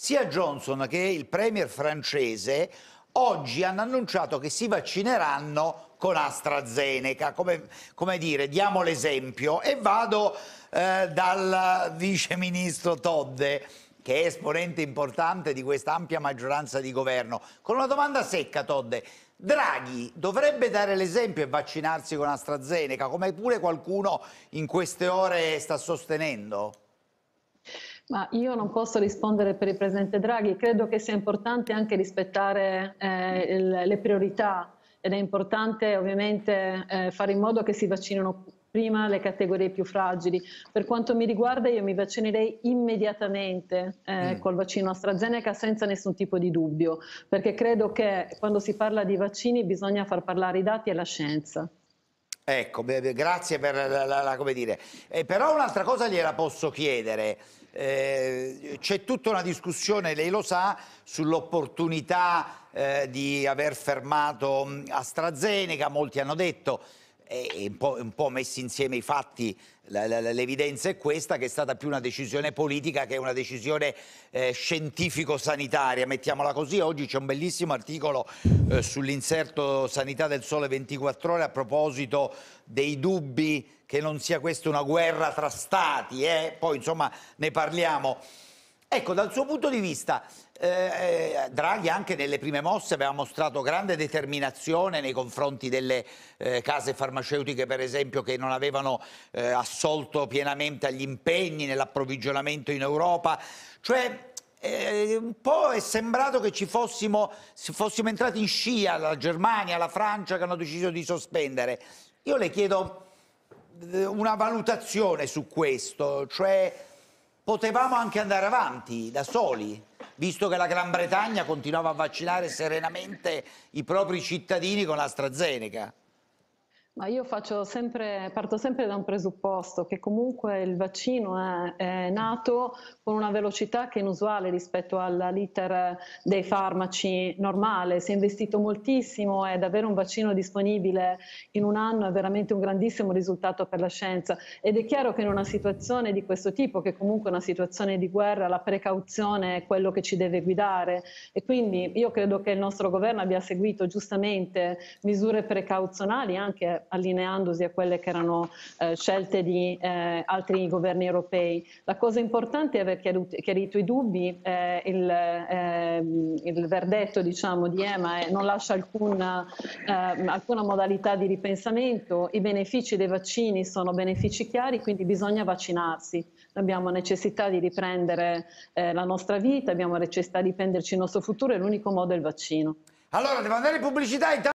sia Johnson che il premier francese oggi hanno annunciato che si vaccineranno con AstraZeneca, come dire, diamo l'esempio. E vado dal vice ministro Todde, che è esponente importante di questa ampia maggioranza di governo, con una domanda secca. Todde, Draghi dovrebbe dare l'esempio e vaccinarsi con AstraZeneca, come pure qualcuno in queste ore sta sostenendo? Ma io non posso rispondere per il presidente Draghi, credo che sia importante anche rispettare le priorità ed è importante ovviamente fare in modo che si vaccinino prima le categorie più fragili. Per quanto mi riguarda io mi vaccinerei immediatamente col vaccino AstraZeneca senza nessun tipo di dubbio, perché credo che quando si parla di vaccini bisogna far parlare i dati e la scienza. Ecco, grazie per come dire. Però un'altra cosa gliela posso chiedere. C'è tutta una discussione, lei lo sa, sull'opportunità di aver fermato AstraZeneca. Molti hanno detto, e un po' messi insieme i fatti, l'evidenza è questa, che è stata più una decisione politica che una decisione scientifico-sanitaria, mettiamola così. Oggi c'è un bellissimo articolo sull'inserto Sanità del Sole 24 Ore a proposito dei dubbi che non sia questa una guerra tra stati, poi insomma ne parliamo. Ecco, dal suo punto di vista, Draghi anche nelle prime mosse aveva mostrato grande determinazione nei confronti delle case farmaceutiche, per esempio, che non avevano assolto pienamente agli impegni nell'approvvigionamento in Europa. Cioè, un po' è sembrato che fossimo entrati in scia, la Germania, la Francia, che hanno deciso di sospendere. Io le chiedo una valutazione su questo, cioè potevamo anche andare avanti da soli, visto che la Gran Bretagna continuava a vaccinare serenamente i propri cittadini con l'AstraZeneca. Ma io parto sempre da un presupposto, che comunque il vaccino è nato con una velocità che è inusuale rispetto all'iter dei farmaci normale. Si è investito moltissimo ed avere un vaccino disponibile in un anno è veramente un grandissimo risultato per la scienza. Ed è chiaro che in una situazione di questo tipo, che comunque è una situazione di guerra, la precauzione è quello che ci deve guidare. E quindi io credo che il nostro governo abbia seguito giustamente misure precauzionali, anche allineandosi a quelle che erano scelte di altri governi europei. La cosa importante è aver chiarito i dubbi, il verdetto, diciamo, di EMA non lascia alcuna modalità di ripensamento, i benefici dei vaccini sono benefici chiari, quindi bisogna vaccinarsi. Abbiamo necessità di riprendere la nostra vita, abbiamo necessità di prenderci il nostro futuro e l'unico modo è il vaccino. Allora, devo andare in pubblicità.